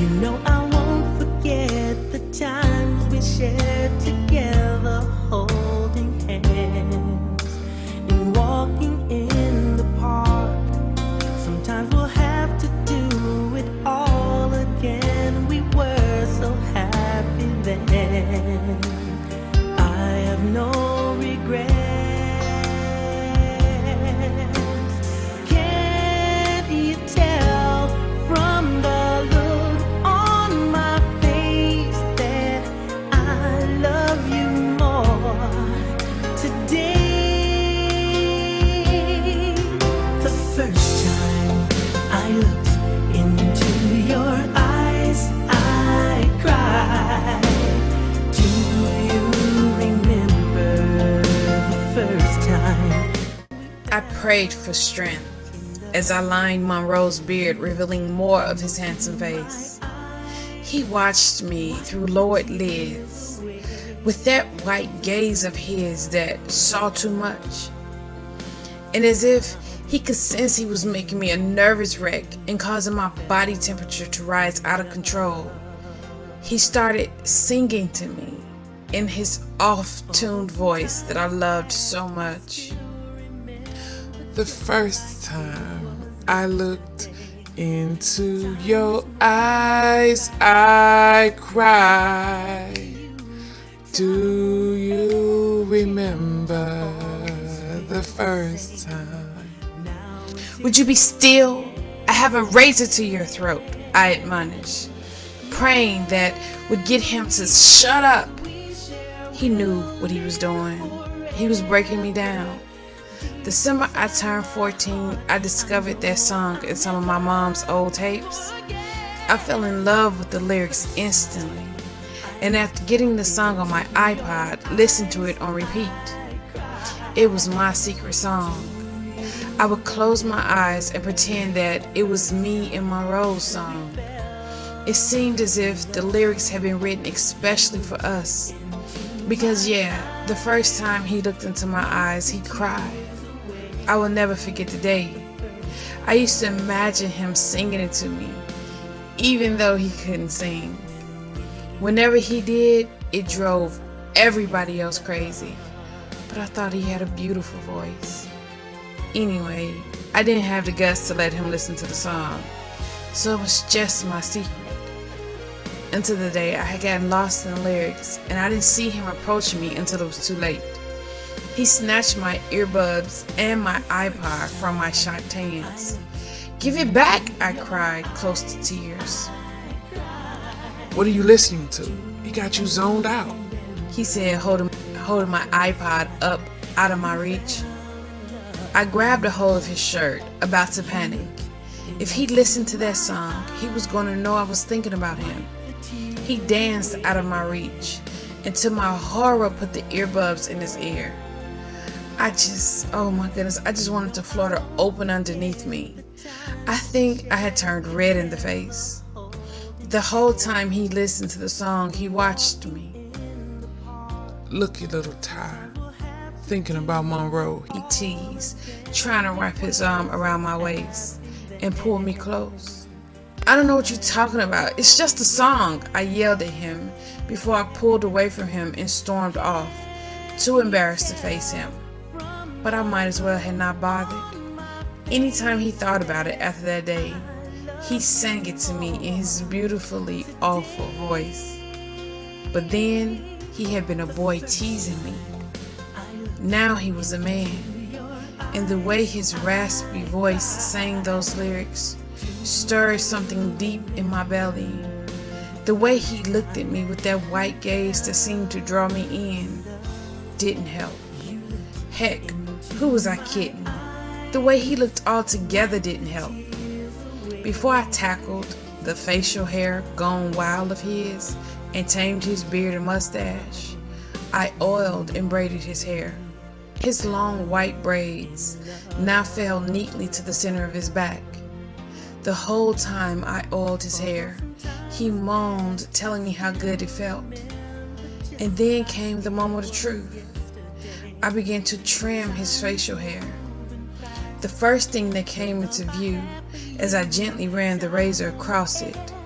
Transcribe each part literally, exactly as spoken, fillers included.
You know I won't forget the times we shared together, holding hands and walking in the park. Sometimes we'll have to do it all again. We were so happy then. I have no regrets. Can't you tell from the look on my face that I love you more today? The first time I looked into your eyes, I cried. Do you remember the first time? I prayed for strength as I lined Monroe's beard, revealing more of his handsome face. He watched me through lowered lids with that white gaze of his that saw too much. And as if he could sense he was making me a nervous wreck and causing my body temperature to rise out of control, he started singing to me in his off-tuned voice that I loved so much. The first time I looked into your eyes, I cried. Do you remember the first time? Would you be still? I have a razor to your throat, I admonished, praying that would get him to shut up. He knew what he was doing. He was breaking me down. The summer I turned fourteen, I discovered that song in some of my mom's old tapes. I fell in love with the lyrics instantly, and after getting the song on my iPod, listened to it on repeat. It was my secret song. I would close my eyes and pretend that it was me and Monroe's song. It seemed as if the lyrics had been written especially for us. Because yeah, the first time he looked into my eyes, he cried. I will never forget the day. I used to imagine him singing it to me, even though he couldn't sing. Whenever he did, it drove everybody else crazy. But I thought he had a beautiful voice. Anyway, I didn't have the guts to let him listen to the song, so it was just my secret. Until the day I had gotten lost in the lyrics, and I didn't see him approaching me until it was too late. He snatched my earbuds and my iPod from my shocked hands. "Give it back!" I cried, close to tears. What are you listening to? He got you zoned out. He said, holding, holding my iPod up out of my reach. I grabbed a hold of his shirt, about to panic. If he listened to that song, he was going to know I was thinking about him. He danced out of my reach, and to my horror put the earbuds in his ear. I just, oh my goodness, I just wanted the floor to open underneath me. I think I had turned red in the face. The whole time he listened to the song, he watched me. Look, you little Ty, thinking about Monroe. He teased, trying to wrap his arm around my waist and pull me close. "I don't know what you're talking about. It's just a song," I yelled at him before I pulled away from him and stormed off, too embarrassed to face him. But I might as well have not bothered. Anytime he thought about it after that day, he sang it to me in his beautifully awful voice. But then he had been a boy teasing me. Now he was a man, and the way his raspy voice sang those lyrics stirred something deep in my belly. The way he looked at me with that white gaze that seemed to draw me in didn't help. Heck, who was I kidding? The way he looked altogether didn't help. Before I tackled the facial hair gone wild of his and tamed his beard and mustache, I oiled and braided his hair. His long white braids now fell neatly to the center of his back. The whole time I oiled his hair, he moaned, telling me how good it felt. And then came the moment of truth. I began to trim his facial hair. The first thing that came into view as I gently ran the razor across it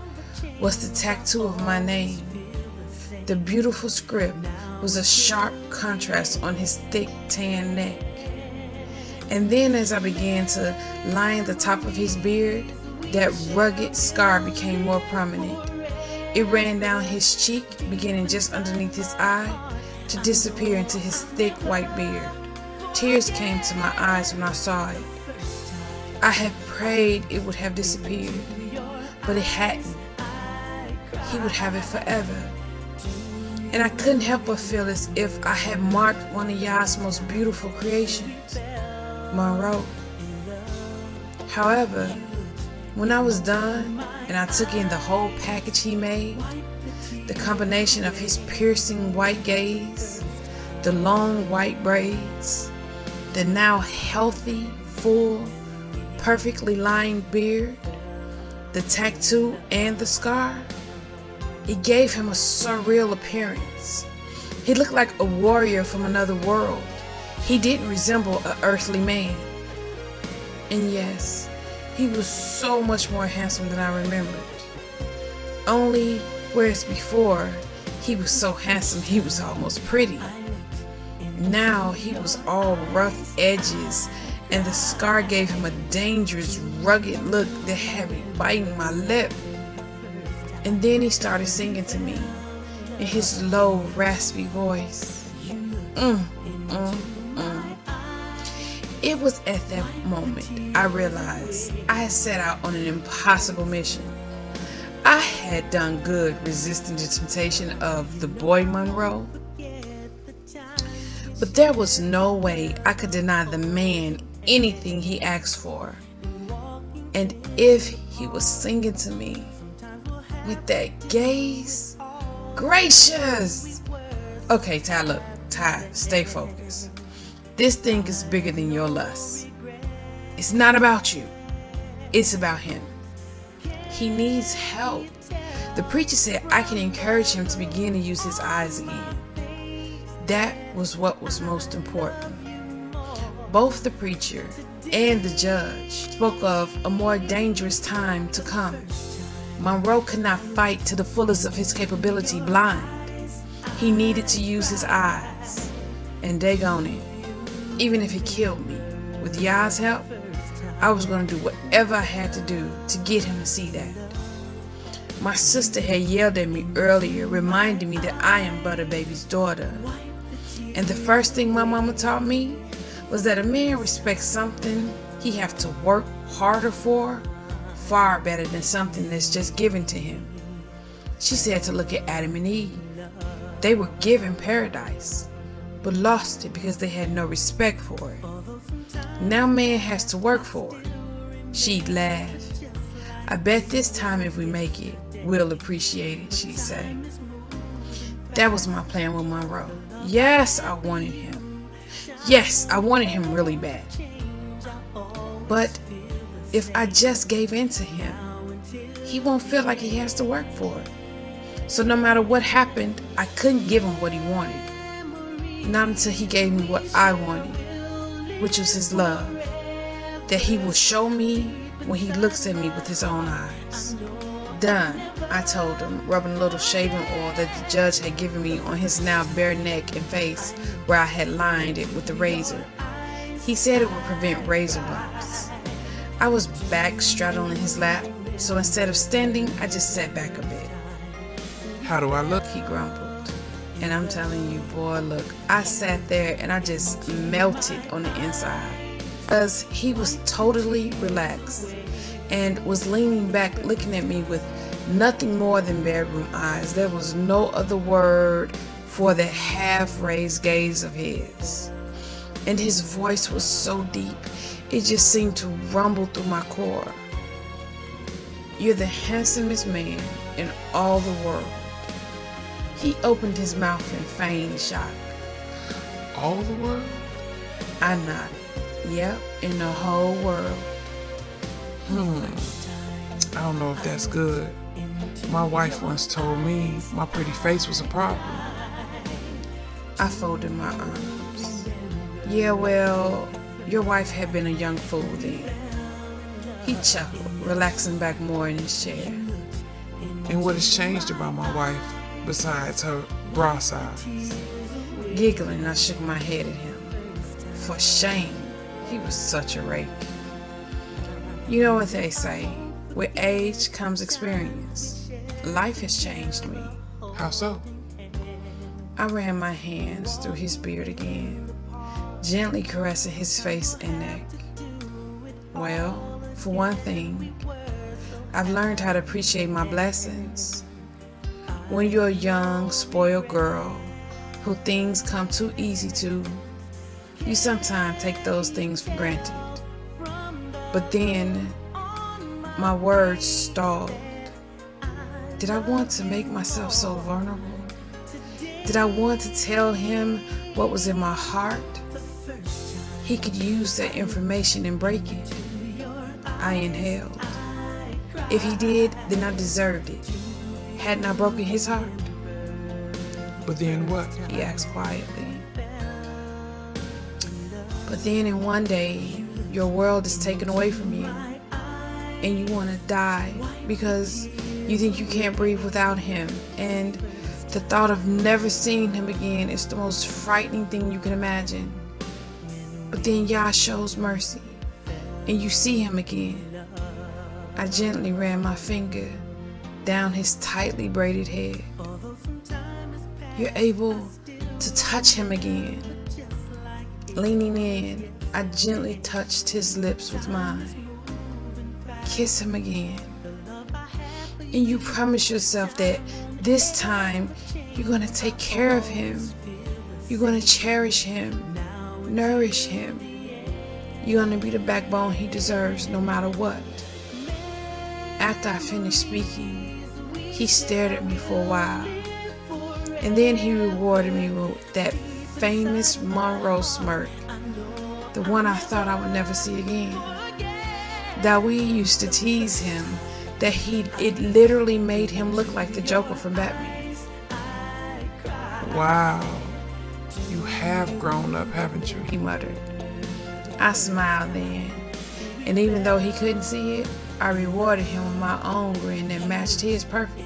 was the tattoo of my name. The beautiful script was a sharp contrast on his thick tan neck. And then as I began to line the top of his beard, that rugged scar became more prominent. It ran down his cheek, beginning just underneath his eye, to disappear into his thick white beard. Tears came to my eyes when I saw it. I had prayed it would have disappeared, but it hadn't. He would have it forever. And I couldn't help but feel as if I had marked one of Yah's most beautiful creations, Monroe. However, when I was done and I took in the whole package he made, the combination of his piercing white gaze, the long white braids, the now healthy, full, perfectly lined beard, the tattoo and the scar, it gave him a surreal appearance. He looked like a warrior from another world. He didn't resemble an earthly man. And yes, he was so much more handsome than I remembered. Only, whereas before, he was so handsome he was almost pretty. Now he was all rough edges, and the scar gave him a dangerous, rugged look that had me biting my lip. And then he started singing to me in his low, raspy voice. Mm, mm, mm. It was at that moment I realized I had set out on an impossible mission. I had done good resisting the temptation of the boy Monroe, but there was no way I could deny the man anything he asked for. And if he was singing to me with that gaze, gracious! Okay, Ty, look, Ty, stay focused. This thing is bigger than your lust. It's not about you. It's about him. He needs help. The preacher said I can encourage him to begin to use his eyes again. That was what was most important. Both the preacher and the judge spoke of a more dangerous time to come. Monroe could not fight to the fullest of his capability blind. He needed to use his eyes. And daggone it, even if it killed me, with Yah's help, I was going to do whatever I had to do to get him to see that. My sister had yelled at me earlier, reminding me that I am Butter Baby's daughter. And the first thing my mama taught me was that a man respects something he has to work harder for far better than something that's just given to him. She said to look at Adam and Eve. They were given paradise, but lost it because they had no respect for it. Now man has to work for it. She'd laugh. I bet this time if we make it, we'll appreciate it, she'd say. That was my plan with Monroe. Yes, I wanted him. Yes, I wanted him really bad. But if I just gave in to him, he won't feel like he has to work for it. So no matter what happened, I couldn't give him what he wanted. Not until he gave me what I wanted, which was his love, that he will show me when he looks at me with his own eyes. Done, I told him, rubbing a little shaving oil that the judge had given me on his now bare neck and face where I had lined it with the razor. He said it would prevent razor bumps. I was back straddling his lap, so instead of standing, I just sat back a bit. How do I look? He grumbled. And I'm telling you, boy, look, I sat there and I just melted on the inside. Because he was totally relaxed and was leaning back looking at me with nothing more than bedroom eyes. There was no other word for that half-raised gaze of his. And his voice was so deep, it just seemed to rumble through my core. You're the handsomest man in all the world. He opened his mouth in feigned shock. All the world? I nodded. Yep, in the whole world. Hmm. I don't know if that's good. My wife once told me my pretty face was a problem. I folded my arms. Yeah, well, your wife had been a young fool then. He chuckled, relaxing back more in his chair. And what has changed about my wife besides her bra size? Giggling, I shook my head at him. For shame, he was such a rake. You know what they say, with age comes experience. Life has changed me. How so? I ran my hands through his beard again, gently caressing his face and neck. Well, for one thing, I've learned how to appreciate my blessings. When you're a young, spoiled girl who things come too easy to, you sometimes take those things for granted. But then, my words stalled. Did I want to make myself so vulnerable? Did I want to tell him what was in my heart? He could use that information and break it. I inhaled. If he did, then I deserved it. Hadn't I broken his heart? But then what? He asked quietly. But then in one day, your world is taken away from you, and you want to die because you think you can't breathe without him, and the thought of never seeing him again is the most frightening thing you can imagine. But then Yah shows mercy, and you see him again. I gently ran my finger down his tightly braided head. You're able to touch him again. Leaning in, I gently touched his lips with mine. Kiss him again. And you promise yourself that this time you're going to take care of him. You're going to cherish him, nourish him. You're going to be the backbone he deserves no matter what. After I finished speaking, he stared at me for a while. And then he rewarded me with that famous Monroe smirk, the one I thought I would never see again. That we used to tease him that he it literally made him look like the Joker from Batman. Wow, you have grown up, haven't you? He muttered. I smiled then, and even though he couldn't see it, I rewarded him with my own grin that matched his perfectly.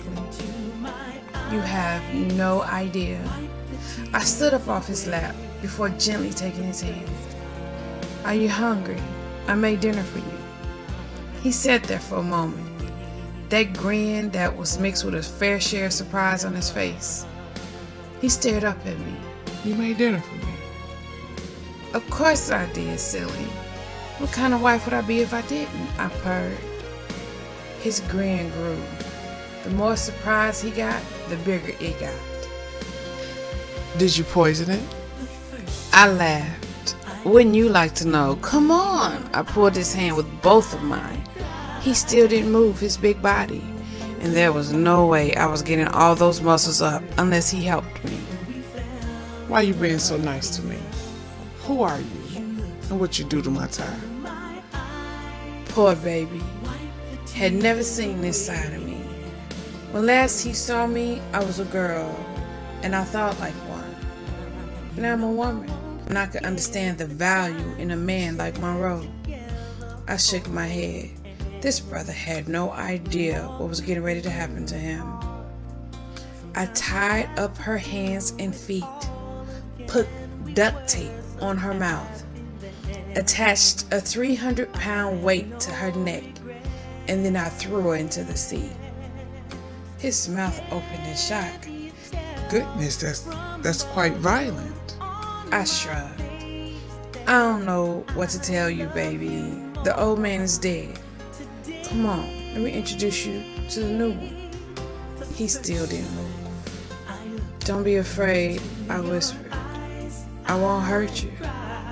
You have no idea. I stood up off his lap before gently taking his hand. Are you hungry? I made dinner for you. He sat there for a moment, that grin that was mixed with a fair share of surprise on his face. He stared up at me. You made dinner for me? Of course I did, silly. What kind of wife would I be if I didn't? I purred. His grin grew. The more surprise he got, the bigger it got. Did you poison it? I laughed. Wouldn't you like to know? Come on. I pulled his hand with both of mine. He still didn't move his big body, and there was no way I was getting all those muscles up unless he helped me. Why you being so nice to me? Who are you? And what you do to my tie? Poor baby. Had never seen this side of me. When last he saw me, I was a girl, and I thought like one. Now I'm a woman, and I could understand the value in a man like Monroe. I shook my head. This brother had no idea what was getting ready to happen to him. I tied up her hands and feet, put duct tape on her mouth, attached a three hundred pound weight to her neck, and then I threw her into the sea. His mouth opened in shock. Goodness, that's that's quite violent. I shrugged. I don't know what to tell you, baby. The old man is dead. Come on, let me introduce you to the new one. He still didn't move. Don't be afraid, I whispered. I won't hurt you.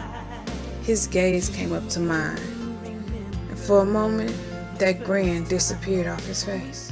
His gaze came up to mine, and for a moment, that grin disappeared off his face.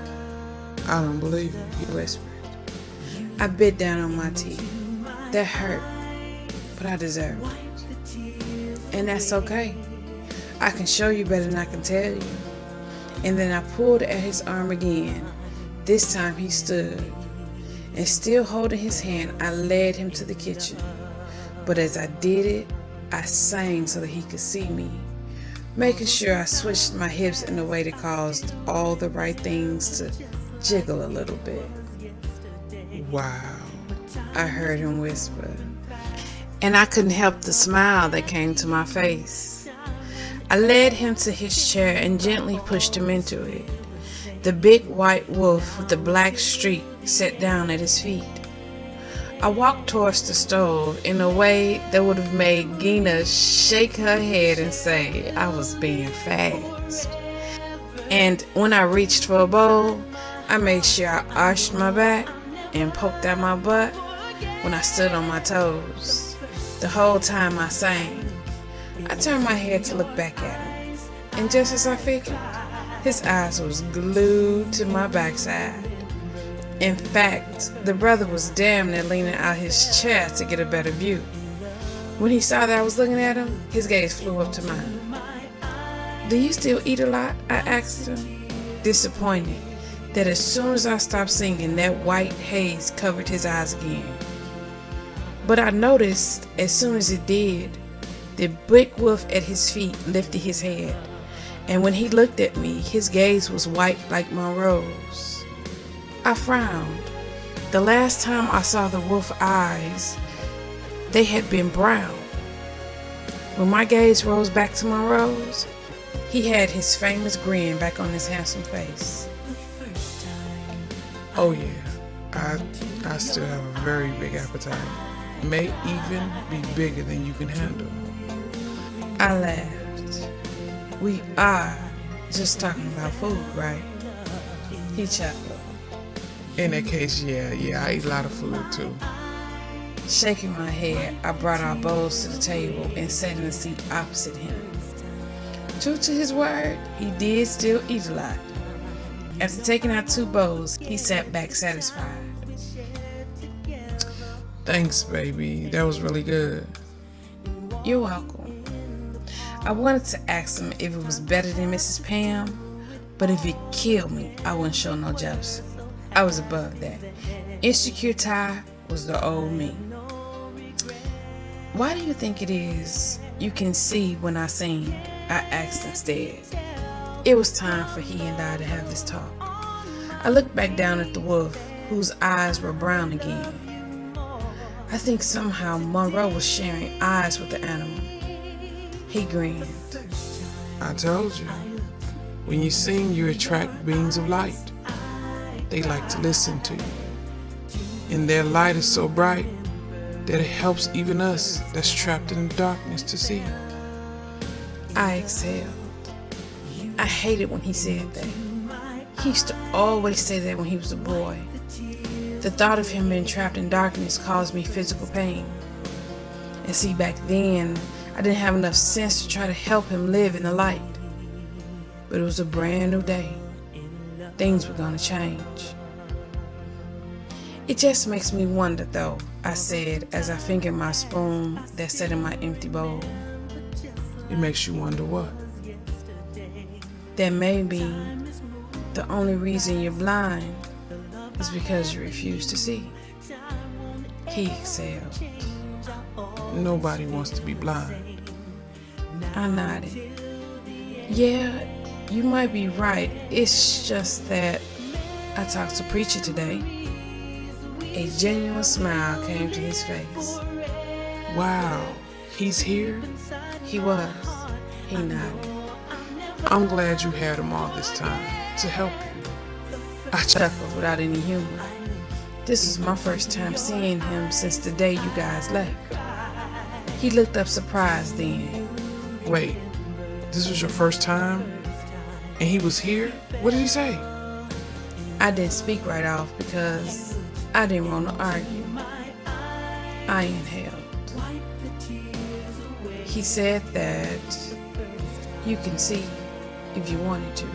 I don't believe you, he whispered. I bit down on my teeth. That hurt, but I deserved it. And that's okay. I can show you better than I can tell you. And then I pulled at his arm again. This time he stood. And still holding his hand, I led him to the kitchen. But as I did it, I sang so that he could see me, making sure I switched my hips in a way that caused all the right things to jiggle a little bit. Wow. I heard him whisper, and I couldn't help the smile that came to my face. I led him to his chair and gently pushed him into it. The big white wolf with the black streak sat down at his feet. I walked towards the stove in a way that would have made Gina shake her head and say I was being fast. And when I reached for a bowl, I made sure I arched my back and poked out my butt when I stood on my toes. The whole time I sang, I turned my head to look back at him, and just as I figured, his eyes was glued to my backside. In fact, the brother was damn near leaning out his chair to get a better view. When he saw that I was looking at him, his gaze flew up to mine. "Do you still eat a lot?" I asked him, disappointed that as soon as I stopped singing, that white haze covered his eyes again. But I noticed as soon as it did, the big wolf at his feet lifted his head, and when he looked at me, his gaze was white like Monroe's. I frowned. The last time I saw the wolf eyes, they had been brown. When my gaze rose back to Monroe's, he had his famous grin back on his handsome face. Oh yeah, I I still have a very big appetite. May even be bigger than you can handle. I laughed. We are just talking about food, right? He chuckled. In that case, yeah, yeah, I eat a lot of food too. Shaking my head, I brought our bowls to the table and sat in the seat opposite him. True to his word, he did still eat a lot. After taking out two bowls, he sat back satisfied. Thanks, baby. That was really good. You're welcome. I wanted to ask him if it was better than Missus Pam, but if it killed me, I wouldn't show no jealousy. I was above that. Insecure Ty was the old me. Why do you think it is you can see when I sing? I asked instead. It was time for he and I to have this talk. I looked back down at the wolf, whose eyes were brown again. I think somehow Monroe was sharing eyes with the animal. He grinned. I told you. When you sing, you attract beings of light. They like to listen to you. And their light is so bright that it helps even us that's trapped in the darkness to see. I exhaled. I hated when he said that. He used to always say that when he was a boy. The thought of him being trapped in darkness caused me physical pain. And see, back then, I didn't have enough sense to try to help him live in the light. But it was a brand new day. Things were gonna change. It just makes me wonder though, I said as I fingered my spoon that sat in my empty bowl. It makes you wonder what? That maybe the only reason you're blind is because you refuse to see. He exhaled. Nobody wants to be blind. I nodded. Yeah, you might be right. It's just that I talked to Preacher today. A genuine smile came to his face. Wow, he's here? He was. He nodded. I'm glad you had him all this time to help you. I chuckled without any humor. This was my first time seeing him since the day you guys left. He looked up surprised then. Wait, this was your first time? And he was here? What did he say? I didn't speak right off because I didn't want to argue. I inhaled. He said that you can see if you wanted to.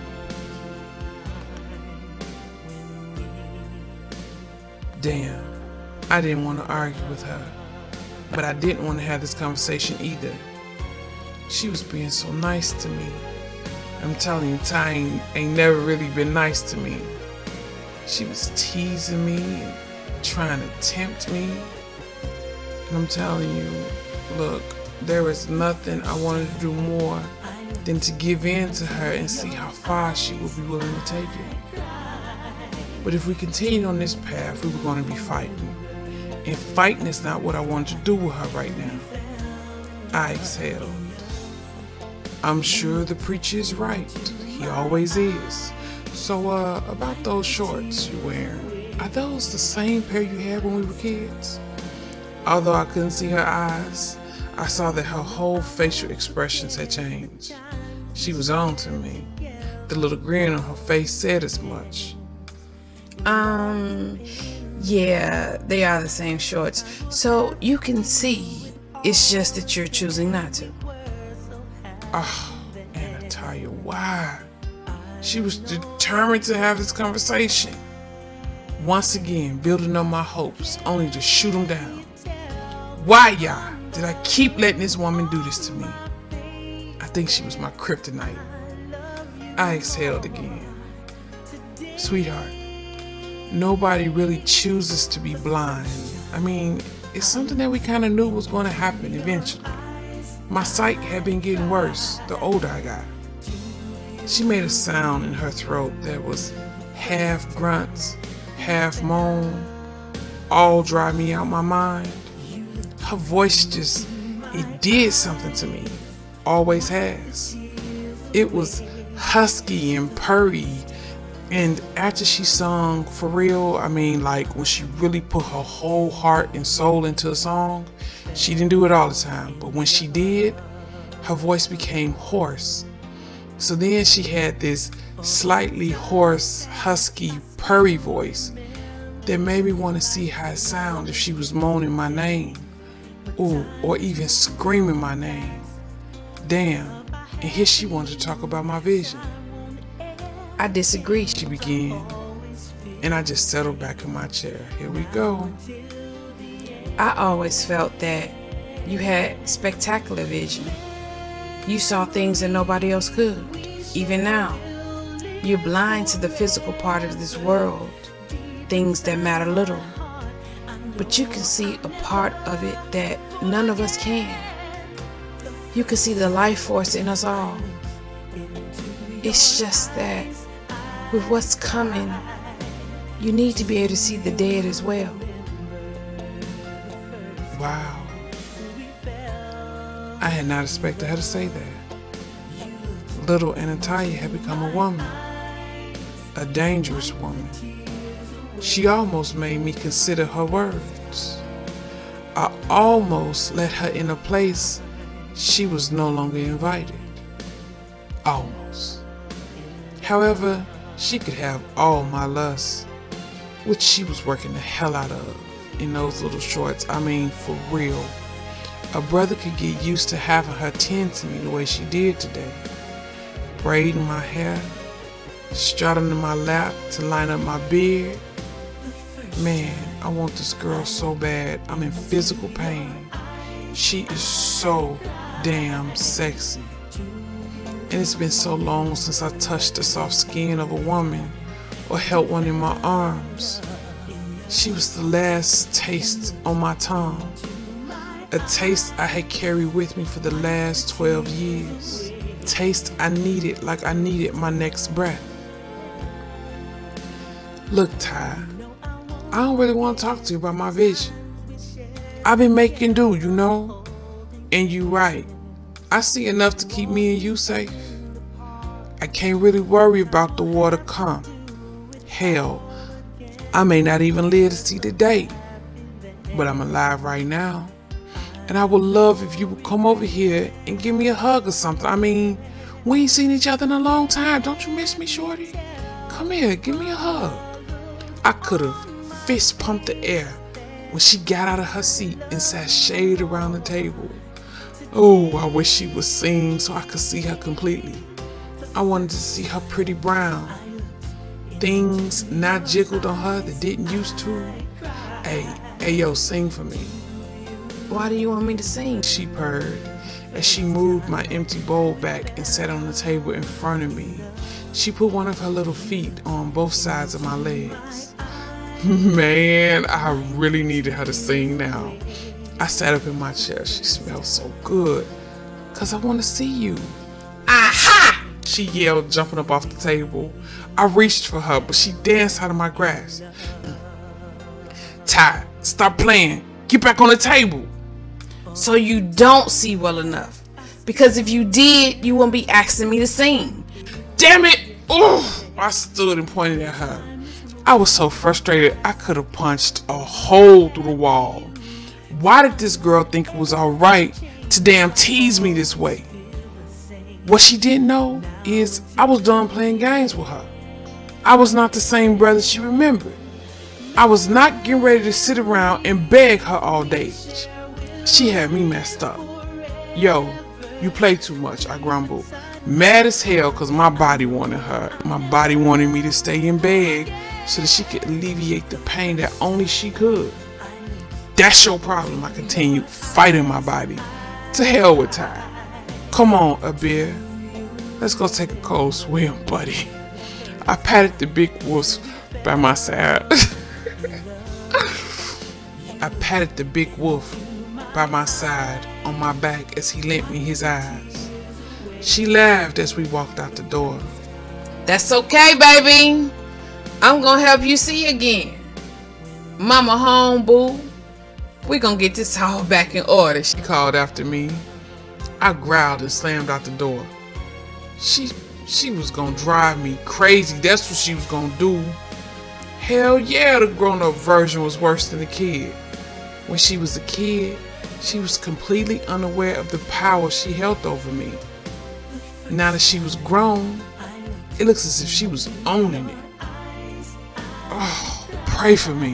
Damn, I didn't want to argue with her, but I didn't want to have this conversation either. She was being so nice to me. I'm telling you, Ty ain't, ain't never really been nice to me. She was teasing me and trying to tempt me. And I'm telling you, look, there was nothing I wanted to do more than to give in to her and see how far she would be willing to take it. But if we continued on this path, we were going to be fighting. And fighting is not what I wanted to do with her right now. I exhaled. I'm sure the preacher is right. He always is. So, uh, about those shorts you're wearing, are those the same pair you had when we were kids? Although I couldn't see her eyes, I saw that her whole facial expressions had changed. She was on to me. The little grin on her face said as much. Um, yeah, they are the same shorts. So you can see, it's just that you're choosing not to. Oh, and Natalia, why? She was determined to have this conversation. Once again, building up my hopes, only to shoot them down. Why, y'all, did I keep letting this woman do this to me? I think she was my kryptonite. I exhaled again. Sweetheart, nobody really chooses to be blind. I mean, it's something that we kind of knew was going to happen eventually. My sight had been getting worse the older I got. She made a sound in her throat that was half grunts, half moan, all drive me out my mind. Her voice just, it did something to me. Always has. It was husky and purry. And after she sung for real, I mean, like when she really put her whole heart and soul into a song, she didn't do it all the time. But when she did, her voice became hoarse. So then she had this slightly hoarse, husky, purry voice that made me want to see how it sounded if she was moaning my name. Ooh, or even screaming my name. Damn, and here she wanted to talk about my vision. I disagree, She began, and I just settled back in my chair. Here we go. I always felt that you had spectacular vision. You saw things that nobody else could. Even now, you're blind to the physical part of this world, things that matter little. But you can see a part of it that none of us can. You can see the life force in us all. It's just that with what's coming, you need to be able to see the dead as well. Wow. I had not expected her to say that. Little Natalia had become a woman. A dangerous woman. She almost made me consider her words. I almost let her in a place she was no longer invited. Almost. However, she could have all my lust, which she was working the hell out of in those little shorts. I mean, for real. A brother could get used to having her tend to me the way she did today. Braiding my hair, straddling my lap to line up my beard. Man, I want this girl so bad. I'm in physical pain. She is so damn sexy. And it's been so long since I touched the soft skin of a woman or held one in my arms. She was the last taste on my tongue. A taste I had carried with me for the last twelve years. Taste I needed like I needed my next breath. Look, Ty, I don't really want to talk to you about my vision. I've been making do, you know? And you right. I see enough to keep me and you safe. I can't really worry about the war to come. Hell, I may not even live to see the day. But I'm alive right now. And I would love if you would come over here and give me a hug or something. I mean, we ain't seen each other in a long time. Don't you miss me, shorty? Come here, give me a hug. I could have fist pumped the air when she got out of her seat and sashayed around the table. Oh, I wish she was seen so I could see her completely. I wanted to see her pretty brown. Things not jiggled on her that didn't used to. Hey, hey yo, sing for me. Why do you want me to sing? She purred as she moved my empty bowl back and sat on the table in front of me. She put one of her little feet on both sides of my legs. Man, I really needed her to sing now. I sat up in my chair. She smelled so good. Cause I want to see you. Aha! She yelled, jumping up off the table. I reached for her, but she danced out of my grasp. Ty, stop playing. Get back on the table. So you don't see well enough. Because if you did, you wouldn't be asking me to sing. Damn it! Oh, I stood and pointed at her. I was so frustrated I could have punched a hole through the wall. Why did this girl think it was alright to damn tease me this way? What she didn't know is I was done playing games with her. I was not the same brother she remembered. I was not getting ready to sit around and beg her all day. She had me messed up. Yo, you play too much, I grumbled. Mad as hell because my body wanted her. My body wanted me to stay in bed so that she could alleviate the pain that only she could. That's your problem, I continued, fighting my body. To hell with Ty. Come on, Abir. Let's go take a cold swim, buddy. I patted the big wolf by my side. I patted the big wolf by my side on my back as he lent me his eyes. She laughed as we walked out the door. That's okay, baby. I'm gonna help you see again. Mama home, boo. We gonna get this all back in order, She called after me. I growled and slammed out the door. She she was gonna drive me crazy. That's what she was gonna do. Hell yeah, the grown-up version was worse than the kid. When she was a kid, she was completely unaware of the power she held over me. Now that she was grown, it looks as if she was owning it. Oh, pray for me.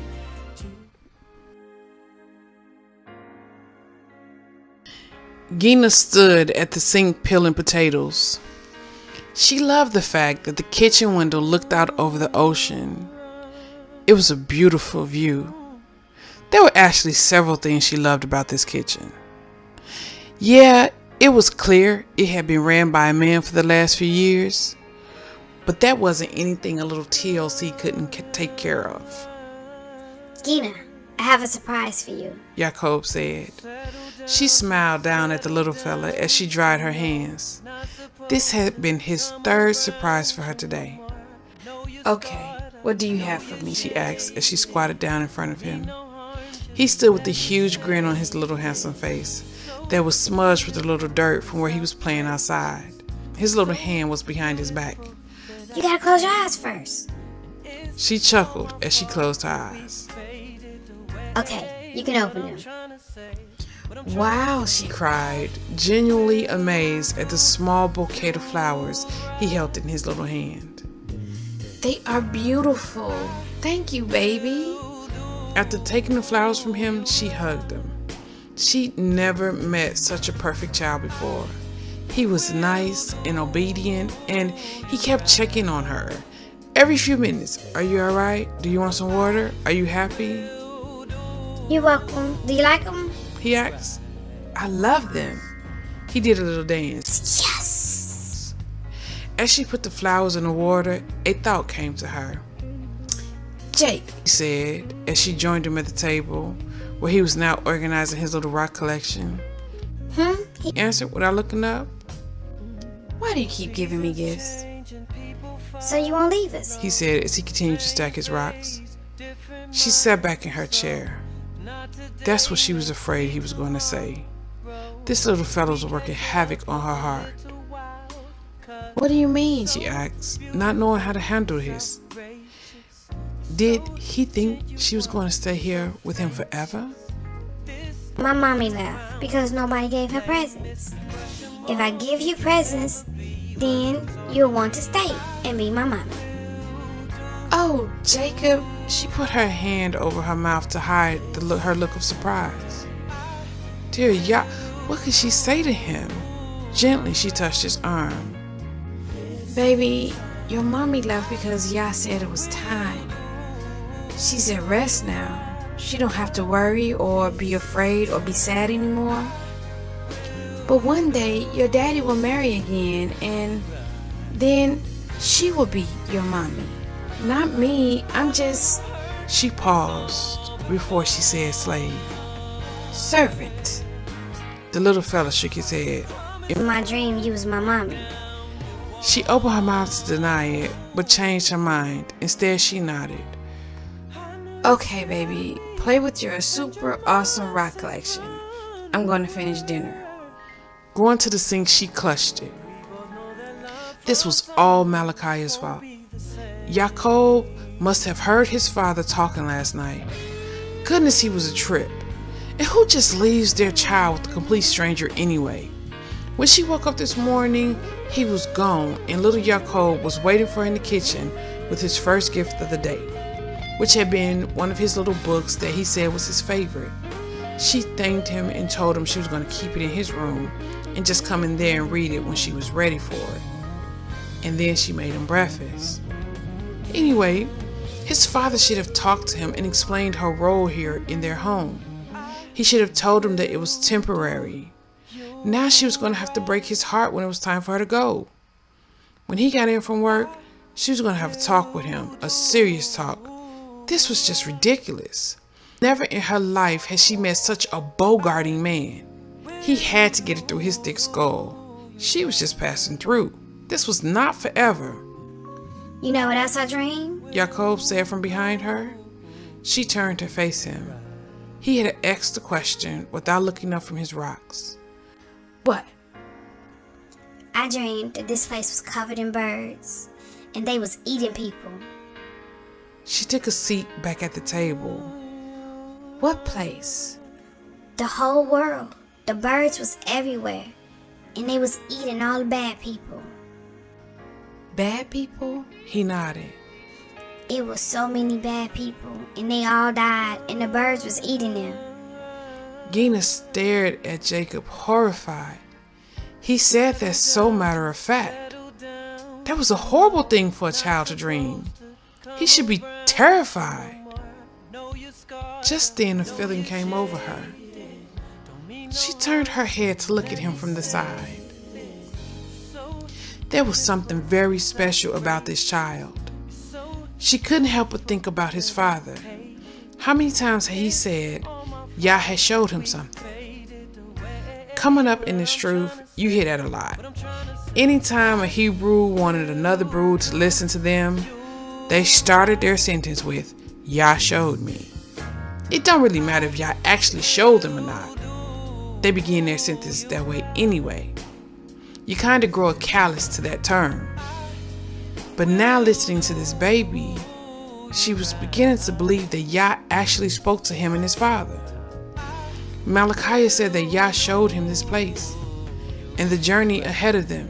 Gina stood at the sink peeling potatoes. She loved the fact that the kitchen window looked out over the ocean. It was a beautiful view. There were actually several things she loved about this kitchen. Yeah, it was clear it had been ran by a man for the last few years, but that wasn't anything a little T L C couldn't take care of. Gina, I have a surprise for you, Jacob said. She smiled down at the little fella as she dried her hands. This had been his third surprise for her today. Okay, what do you have for me? She asked as she squatted down in front of him. He stood with a huge grin on his little handsome face that was smudged with a little dirt from where he was playing outside. His little hand was behind his back. You gotta close your eyes first. She chuckled as she closed her eyes. Okay, you can open them. Wow, She cried, genuinely amazed at the small bouquet of flowers he held in his little hand. they are beautiful. Thank you, baby. After taking the flowers from him, she hugged him. She'd never met such a perfect child before. He was nice and obedient, and he kept checking on her. Every few minutes, are you alright? Do you want some water? Are you happy? You're welcome. Do you like them? He asked. I love them. He did a little dance. Yes! As she put the flowers in the water, a thought came to her. Jake, She said, as she joined him at the table, where he was now organizing his little rock collection. Hmm? He answered without looking up. why do you keep giving me gifts? So you won't leave us? He said as he continued to stack his rocks. She sat back in her chair. That's what she was afraid he was going to say. This little fellow's working havoc on her heart. What do you mean? She asked, not knowing how to handle his. Did he think she was going to stay here with him forever? My mommy left because nobody gave her presents. If I give you presents, then you'll want to stay and be my mommy. Oh, Jacob. She put her hand over her mouth to hide the look, her look of surprise. Dear Yah, what could she say to him? Gently, she touched his arm. Baby, your mommy left because Yah said it was time. She's at rest now. She don't have to worry or be afraid or be sad anymore. But one day, your daddy will marry again, and then she will be your mommy. Not me. I'm just... She paused before she said slave. servant. The little fella shook his head. In my dream, you was my mommy. She opened her mouth to deny it, but changed her mind. Instead, she nodded. Okay, baby, play with your super awesome rock collection. I'm going to finish dinner. Going to the sink, she clutched it. This was all Malachi's fault. Jacob must have heard his father talking last night. Goodness, he was a trip. And who just leaves their child with a complete stranger anyway? When she woke up this morning, he was gone, and little Jacob was waiting for her in the kitchen with his first gift of the day, which had been one of his little books that he said was his favorite. She thanked him and told him she was going to keep it in his room and just come in there and read it when she was ready for it. And then she made him breakfast. Anyway, his father should have talked to him and explained her role here in their home. He should have told him that it was temporary. Now she was going to have to break his heart when it was time for her to go. When he got in from work, she was going to have a talk with him, a serious talk. This was just ridiculous. Never in her life had she met such a bogarting man. He had to get it through his thick skull. She was just passing through. This was not forever. You know what else I dreamed? Jacob said from behind her. She turned to face him. He had asked the question without looking up from his rocks. What? I dreamed that this place was covered in birds, and they was eating people. She took a seat back at the table. What place? The whole world. The birds was everywhere, and they was eating all the bad people. Bad people? He nodded. It was so many bad people, and they all died, and the birds was eating them. Gina stared at Jacob, horrified. He said that so matter of fact. That was a horrible thing for a child to dream. He should be terrified. Just then a feeling came over her. She turned her head to look at him from the side. There was something very special about this child. She couldn't help but think about his father. How many times had he said, Yah had showed him something? Coming up in this truth, you hear that a lot. Anytime a Hebrew wanted another Brew to listen to them, they started their sentence with, Yah showed me. It don't really matter if Yah actually showed them or not. They begin their sentence that way anyway. You kind of grow a callous to that term. But now listening to this baby, she was beginning to believe that Yah actually spoke to him and his father. Malachi said that Yah showed him this place and the journey ahead of them.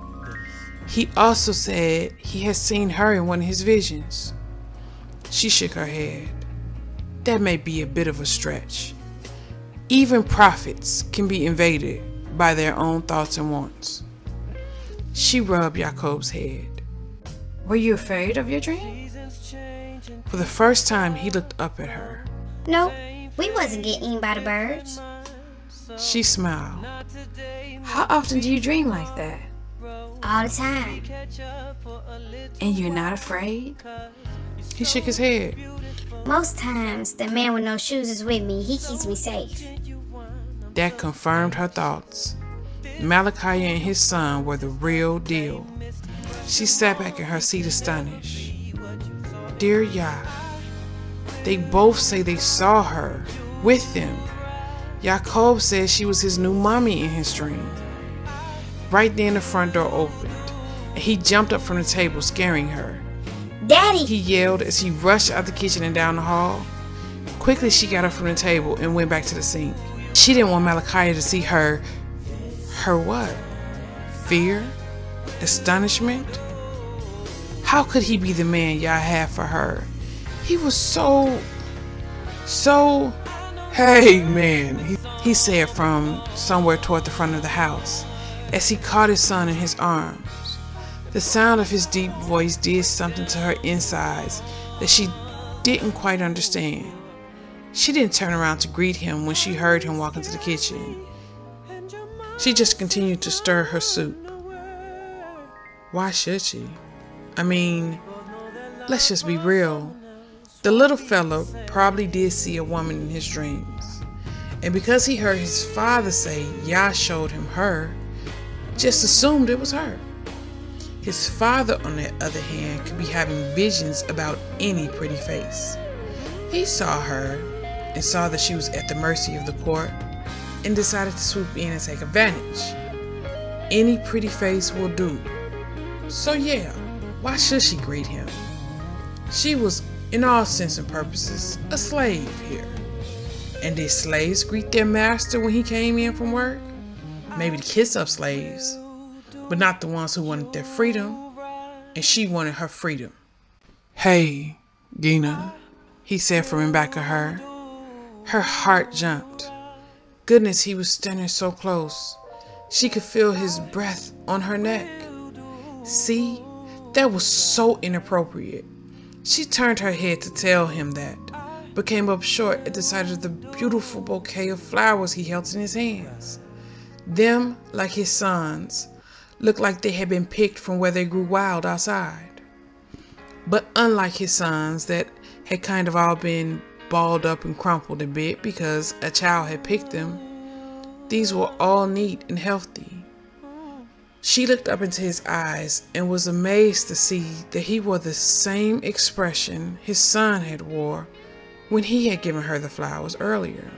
He also said he had seen her in one of his visions. She shook her head. That may be a bit of a stretch. Even prophets can be invaded by their own thoughts and wants. She rubbed Jacob's head. Were you afraid of your dream? For the first time, he looked up at her. No, we wasn't getting eaten by the birds. She smiled. How often do you dream like that? All the time. And you're not afraid? He shook his head. Most times, the man with no shoes is with me. He keeps me safe. That confirmed her thoughts. Malachi and his son were the real deal. She sat back in her seat astonished. Dear Yah, they both say they saw her with them. Jacob said she was his new mommy in his dream. Right then the front door opened, and he jumped up from the table, scaring her. Daddy! He yelled as he rushed out the kitchen and down the hall. Quickly she got up from the table and went back to the sink. She didn't want Malachi to see her. Her what? Fear? Astonishment? How could he be the man Yah had for her? He was so, so, hey man, he, he said from somewhere toward the front of the house as he caught his son in his arms. The sound of his deep voice did something to her insides that she didn't quite understand. She didn't turn around to greet him when she heard him walk into the kitchen. She just continued to stir her soup. Why should she? I mean, let's just be real. The little fella probably did see a woman in his dreams. And because he heard his father say Yah showed him her, just assumed it was her. His father, on the other hand, could be having visions about any pretty face. He saw her and saw that she was at the mercy of the court and decided to swoop in and take advantage. Any pretty face will do. So yeah, why should she greet him? She was, in all sense and purposes, a slave here. And did slaves greet their master when he came in from work? Maybe the kiss-up slaves, but not the ones who wanted their freedom, and she wanted her freedom. "Hey, Gina," he said from in back of her. Her heart jumped. Goodness, he was standing so close. She could feel his breath on her neck. See, that was so inappropriate. She turned her head to tell him that, but came up short at the sight of the beautiful bouquet of flowers he held in his hands. Them, like his sons, looked like they had been picked from where they grew wild outside. But unlike his sons that had kind of all been balled up and crumpled a bit because a child had picked them, these were all neat and healthy. She looked up into his eyes and was amazed to see that he wore the same expression his son had wore when he had given her the flowers earlier.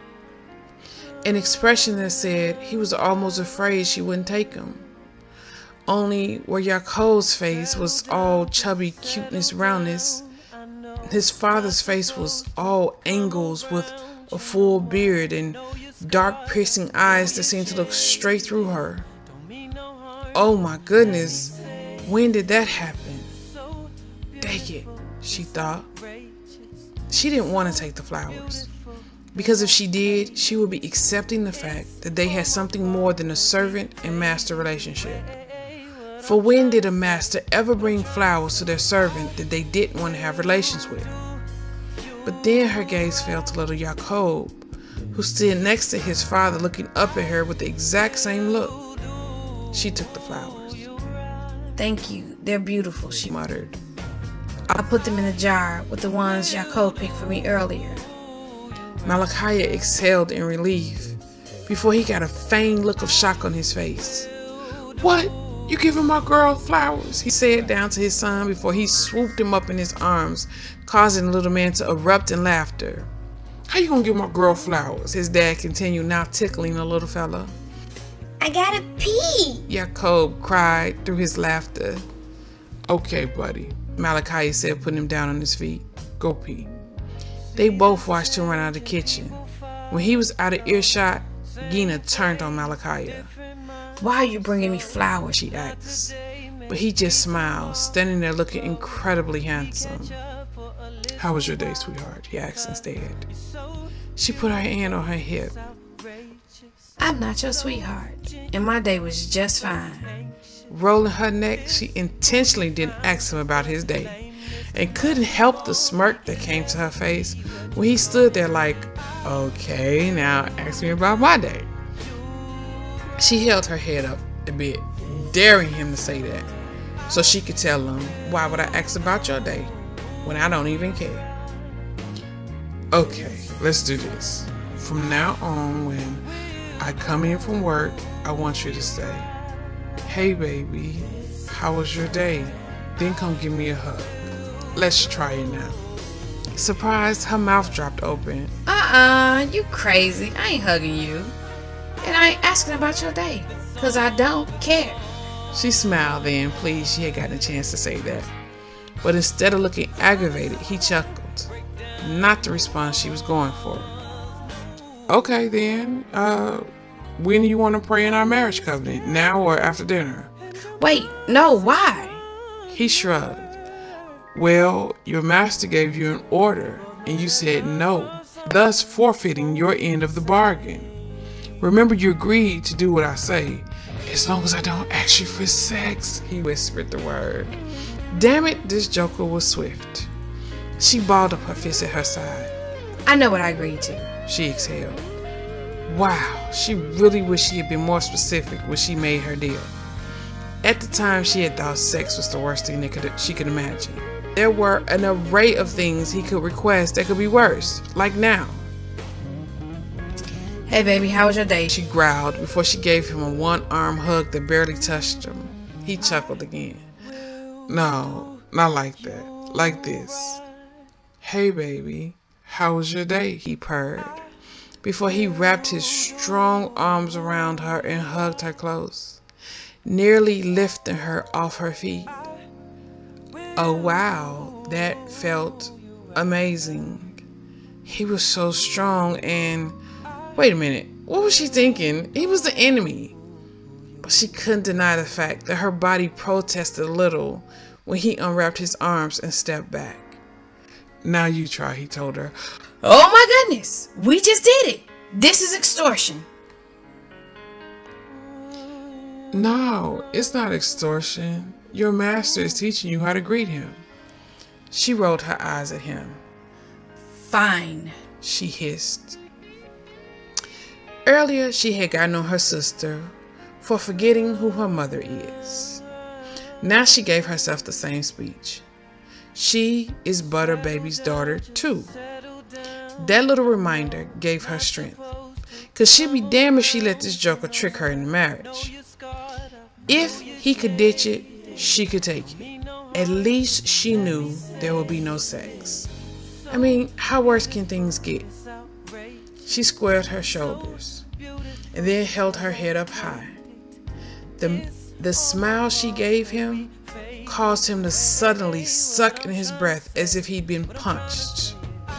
An expression that said he was almost afraid she wouldn't take them. Only where Yaakov's face was all chubby cuteness roundness, his father's face was all angles with a full beard and dark piercing eyes that seemed to look straight through her. Oh my goodness, when did that happen? Dang it, she thought. She didn't want to take the flowers, because if she did, she would be accepting the fact that they had something more than a servant and master relationship. For when did a master ever bring flowers to their servant that they didn't want to have relations with? But then her gaze fell to little Yaakov, who stood next to his father looking up at her with the exact same look. She took the flowers. "Thank you, they're beautiful," she muttered. "I'll put them in a jar with the ones Yaakov picked for me earlier." Malachi exhaled in relief before he got a feigned look of shock on his face. "What? You giving my girl flowers?" he said down to his son before he swooped him up in his arms, causing the little man to erupt in laughter. "How you gonna give my girl flowers?" his dad continued, now tickling the little fella. I gotta pee. Yaakov cried through his laughter. "Okay, buddy," Malachi said, putting him down on his feet. "Go pee." They both watched him run out of the kitchen. When he was out of earshot, Gina turned on Malachi. "Why are you bringing me flowers?" she asked. But he just smiled, standing there looking incredibly handsome. "How was your day, sweetheart?" he asked instead. She put her hand on her hip. "I'm not your sweetheart, and my day was just fine." Rolling her neck, she intentionally didn't ask him about his day, and couldn't help the smirk that came to her face when he stood there like, "Okay, now ask me about my day." She held her head up a bit, daring him to say that, so she could tell him, "Why would I ask about your day when I don't even care?" "Okay, let's do this. From now on, when I come in from work, I want you to say, 'Hey baby, how was your day?' Then come give me a hug. Let's try it now." Surprised, her mouth dropped open. Uh-uh, you crazy. I ain't hugging you. And I ain't asking about your day, because I don't care. She smiled then, pleased she had gotten a chance to say that. But instead of looking aggravated, he chuckled. Not the response she was going for. "Okay then, uh, when do you want to pray in our marriage covenant? Now or after dinner?" Wait, no, why? He shrugged. "Well, your master gave you an order and you said no, thus forfeiting your end of the bargain. Remember, you agreed to do what I say, as long as I don't ask you for sex," he whispered the word. Damn it, this joker was swift. She balled up her fist at her side. "I know what I agreed to," she exhaled. Wow, she really wished she had been more specific when she made her deal. At the time, she had thought sex was the worst thing that could, she could imagine. There were an array of things he could request that could be worse, like now. "Hey baby, how was your day?" She growled before she gave him a one-arm hug that barely touched him. He chuckled again. No, not like that. Like this. Hey, baby, how was your day? He purred, before he wrapped his strong arms around her and hugged her close, nearly lifting her off her feet. Oh, wow, that felt amazing. He was so strong and... Wait a minute, what was she thinking? He was the enemy. But she couldn't deny the fact that her body protested a little when he unwrapped his arms and stepped back. Now you try, he told her. Oh my goodness, we just did it. This is extortion. No, it's not extortion. Your master is teaching you how to greet him. She rolled her eyes at him. Fine, she hissed. Earlier, she had gotten on her sister for forgetting who her mother is. Now she gave herself the same speech. She is Butter Baby's daughter, too. That little reminder gave her strength, because she'd be damned if she let this joker trick her into marriage. If he could ditch it, she could take it. At least she knew there would be no sex. I mean, how worse can things get? She squared her shoulders and then held her head up high. The, the smile she gave him caused him to suddenly suck in his breath as if he'd been punched.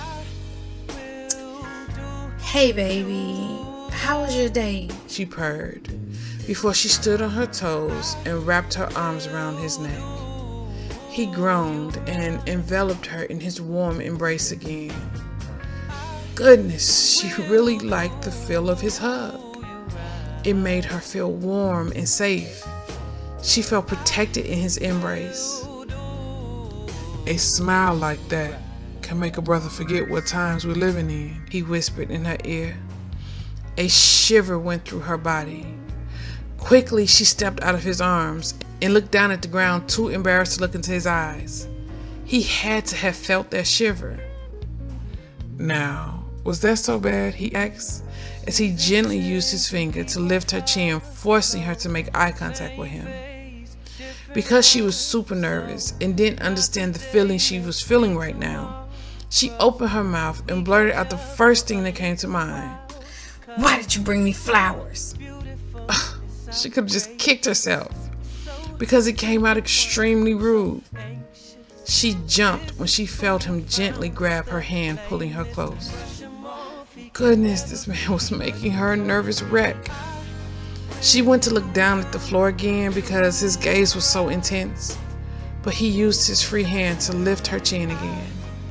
Hey, baby, how was your day? She purred before she stood on her toes and wrapped her arms around his neck. He groaned and enveloped her in his warm embrace again. Goodness, she really liked the feel of his hug. It made her feel warm and safe. She felt protected in his embrace. A smile like that can make a brother forget what times we're living in, he whispered in her ear. A shiver went through her body. Quickly, she stepped out of his arms and looked down at the ground, too embarrassed to look into his eyes. He had to have felt that shiver. Now, was that so bad? He asked, as he gently used his finger to lift her chin, forcing her to make eye contact with him. Because she was super nervous and didn't understand the feeling she was feeling right now, she opened her mouth and blurted out the first thing that came to mind. Why did you bring me flowers? She could have just kicked herself, because it came out extremely rude. She jumped when she felt him gently grab her hand, pulling her close. Goodness, this man was making her a nervous wreck. She went to look down at the floor again because his gaze was so intense, but he used his free hand to lift her chin again.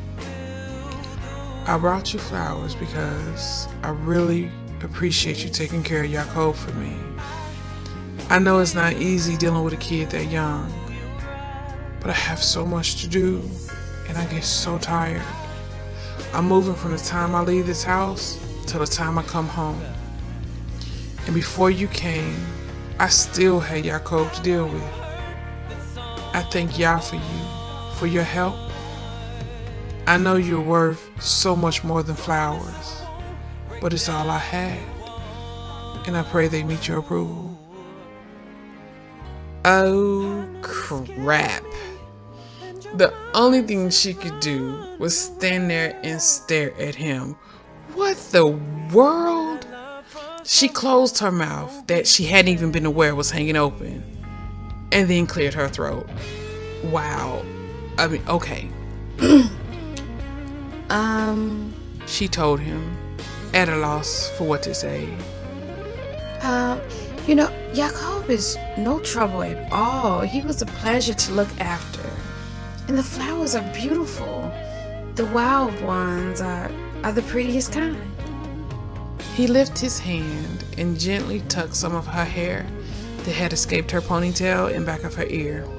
I brought you flowers because I really appreciate you taking care of Yaakov for me. I know it's not easy dealing with a kid that young, but I have so much to do and I get so tired. I'm moving from the time I leave this house till the time I come home. And before you came, I still had Yaakov to deal with. I thank Yah for you, for your help. I know you're worth so much more than flowers, but it's all I had. And I pray they meet your approval. Oh, crap. The only thing she could do was stand there and stare at him. What the world? She closed her mouth that she hadn't even been aware was hanging open, and then cleared her throat. Wow. I mean, okay. um, she told him, at a loss for what to say. Um, you know, Yaakov is no trouble at all. He was a pleasure to look after. And the flowers are beautiful. The wild ones are, are the prettiest kind. He lifted his hand and gently tucked some of her hair that had escaped her ponytail in back of her ear.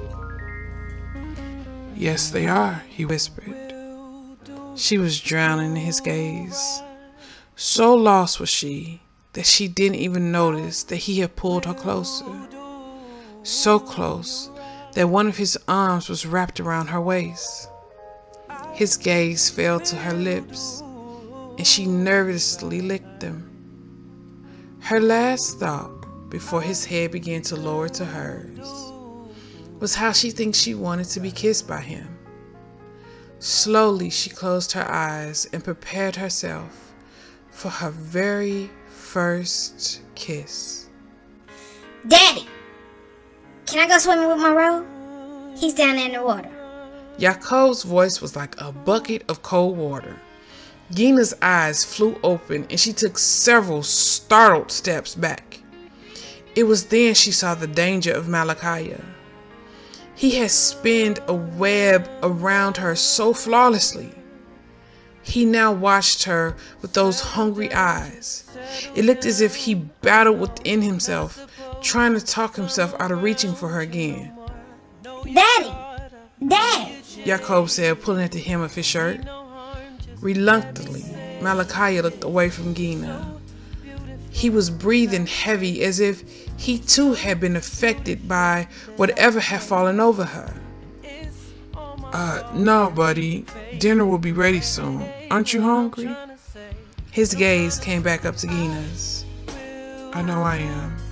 Yes, they are, he whispered. She was drowning in his gaze. So lost was she that she didn't even notice that he had pulled her closer. So close that one of his arms was wrapped around her waist. His gaze fell to her lips, and she nervously licked them. Her last thought, before his head began to lower to hers, was how she thinks she wanted to be kissed by him. Slowly, she closed her eyes and prepared herself for her very first kiss. Daddy, can I go swimming with my robe? He's down there in the water. Yaakov's voice was like a bucket of cold water. Gina's eyes flew open and she took several startled steps back. It was then she saw the danger of Malachi. He had spinned a web around her so flawlessly. He now watched her with those hungry eyes. It looked as if he battled within himself, trying to talk himself out of reaching for her again. Daddy! Dad! Yaakov said, pulling at the hem of his shirt. Reluctantly, Malachi looked away from Gina. He was breathing heavy, as if he too had been affected by whatever had fallen over her. Uh, no, buddy. Dinner will be ready soon. Aren't you hungry? His gaze came back up to Gina's. I know I am.